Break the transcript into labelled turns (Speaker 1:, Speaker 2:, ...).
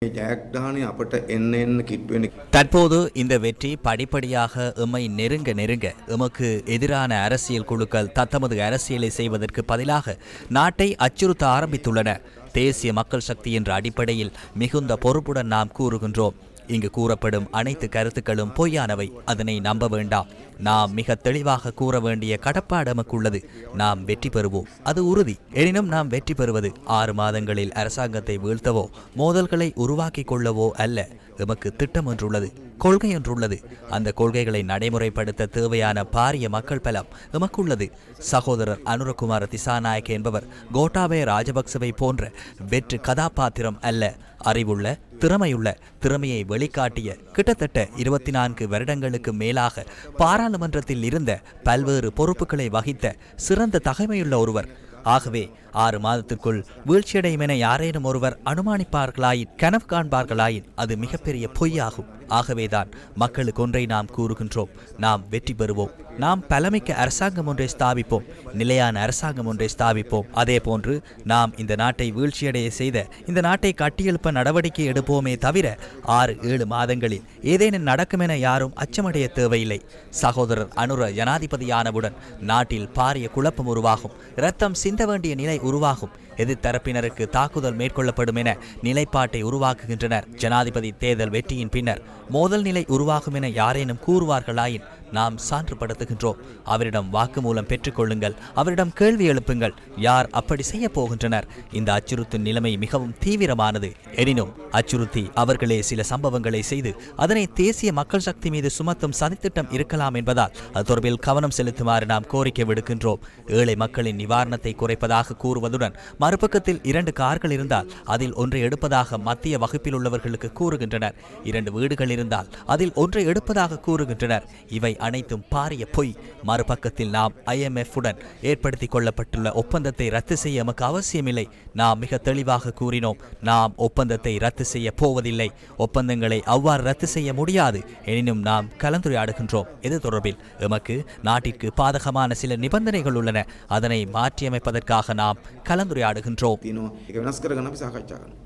Speaker 1: ජයග්‍රහණය අපට එන්න එන්න කිට්වෙන
Speaker 2: தற்போது இந்த வெற்றி படிப்படியாக எம்மை நெருங்க நெருங்க எமக்கு எதிரான அரசியல் குழுக்கள் தத்தமது அரசியலை செய்வதற்கு பதிலாக நாட்டை அச்சுறுத்த ஆரம்பித்துள்ளன. தேசிய மக்கள் சக்தி என்ற அடிப்படையில் மிகுந்த பொறுப்புடன் நாம் கூறுகின்றோம். இங்கு கூறப்படும் அனைத்து கருத்துக்களும் பொய்யானவை. அதனை நம்ப வேண்டாம். நாம் மிக தெளிவாக கூற வேண்டிய கடப்பாடு நமக்குள்ளது. நாம் வெற்றி பெறுவோம், அது உறுதி. எனினும் நாம் வெற்றி பெறுவது 6 மாதங்களில் அரசாங்கத்தை வீழ்த்தவோ மோதல்களை உருவாக்கி கொள்ளவோ அல்ல. எமக்கு திட்டம் ஒன்றுள்ளது, கொள்கை ஒன்றுள்ளது. அந்த கொள்கைகளை நடைமுறைப்படுத்த தேவையான பாரிய மக்கள் பலம் எமக்குள்ளது. சகோதரர் அனுரகுமார திசாநாயக்க என்பவர் கோட்டாபய ராஜபக்சவை போன்ற வெற்று கதாபாத்திரம் அல்ல. அறிவுள்ள, திறமையை வெளிக்காட்டிய, கிட்டத்தட்ட 24 வருடங்களுக்கு மேலாக பாராளுமன்றத்தில் இருந்த, பல்வேறு பொறுப்புகளை வகித்த சிறந்த தகைமையுள்ள ஒருவர். ஆகவே 6 மாதத்திற்குள் வீழ்ச்சியடையும் என யாரேனும் ஒருவர் அனுமானிப்பார்களாயின், கனவு காண்பார்களாயின் அது மிகப்பெரிய பொய்யாகும். ஆகவேதான் மக்களுக்கு ஒன்றை நாம் கூறுகின்றோம்: நாம் வெற்றி பெறுவோம். நாம் பலமிக்க அரசாங்கம் ஒன்றை ஸ்தாபிப்போம், நிலையான அரசாங்கம் ஒன்றை ஸ்தாபிப்போம். அதே போன்று நாம் இந்த நாட்டை வீழ்ச்சியடைய செய்த, இந்த நாட்டை கட்டியெழுப்ப நடவடிக்கை எடுப்போமே தவிர 6-7 மாதங்களில் ஏதேனும் நடக்கும் என யாரும் அச்சமடைய தேவையில்லை. சகோதரர் அனுர ஜனாதிபதியானவுடன் நாட்டில் பாரிய குழப்பம் உருவாகும், இரத்தம் சிந்த வேண்டிய நிலை உருவாகும். எதிர்த்தரப்பினருக்கு தாக்குதல் மேற்கொள்ளப்படும் என நிலைப்பாட்டை உருவாக்குகின்றனர். ஜனாதிபதி தேர்தல் வெற்றியின் பின்னர் மோதல் நிலை உருவாகும் என யாரேனும் கூறுவார்களாயின் நாம் சான்றுபடுத்துகின்றோம். அவரிடம் வாக்குமூலம் பெற்றுக்கொள்ளுங்கள், அவரிடம் கேள்வி எழுப்புங்கள். யார் அப்படி செய்ய போகின்றனர்? இந்த அச்சுறுத்தும் நிலைமை மிகவும் தீவிரமானது. எனினும் அச்சுறுத்தி அவர்களே சில சம்பவங்களை செய்து அதனை தேசிய மக்கள் சக்தி மீது சுமத்தும் சதித்திட்டம் இருக்கலாம் என்பதால் அது தொடர்பில் கவனம் செலுத்துமாறு நாம் கோரிக்கை விடுக்கின்றோம். ஏழை மக்களின் நிவாரணத்தை குறைப்பதாக கூறுவதுடன் மறுபக்கத்தில் 2 கார்கள் இருந்தால் அதில் ஒன்றை எடுப்பதாக மத்திய வகுப்பில் உள்ளவர்களுக்கு கூறுகின்றனர். 2 வீடுகள் இருந்தால் அதில் ஒன்றை எடுப்பதாக கூறுகின்றனர். இவை அனைத்தும் பாரிய பொய். மறுபக்கத்தில் நாம் IMF உடன் ஏற்படுத்திக் கொள்ளப்பட்டுள்ள ஒப்பந்தத்தை ரத்து செய்ய நமக்கு அவசியமில்லை. நாம் மிக தெளிவாக கூறினோம், நாம் ஒப்பந்தத்தை ரத்து செய்ய போவதில்லை. ஒப்பந்தங்களை அவ்வாறு ரத்து செய்ய முடியாது. எனினும் நாம் கலந்துரையாடுகின்றோம். இது தொடர்பில் எமக்கு நாட்டிற்கு பாதகமான சில நிபந்தனைகள் உள்ளன. அதனை மாற்றியமைப்பதற்காக நாம் கலந்துரையாடுகின்றோம்.